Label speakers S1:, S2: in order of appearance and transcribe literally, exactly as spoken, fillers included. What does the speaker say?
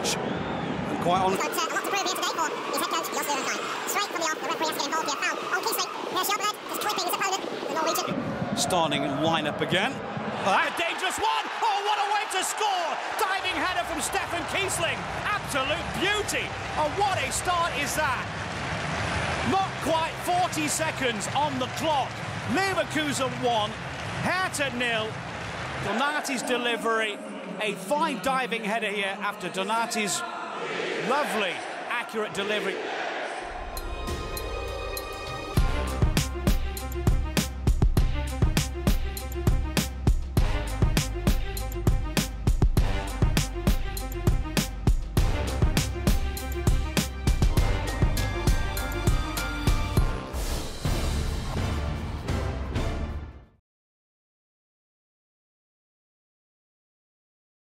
S1: pitch. And quite on.
S2: Got uh, a lot to prove here today for his head coach, Jos Leeuwenstein. Straight from the off, the referee has to get involved here. Foul on Kießling. There's Shelbrad, just clipping his opponent, the Norwegian.
S1: Starting line-up again.
S3: A dangerous one! Oh, what a way to score! Diving header from Stefan Kießling. Absolute beauty. Oh, what a start is that? Not quite forty seconds on the clock. Leverkusen one, Hertha nil. Donati's delivery. A fine diving header here after Donati's lovely, accurate delivery.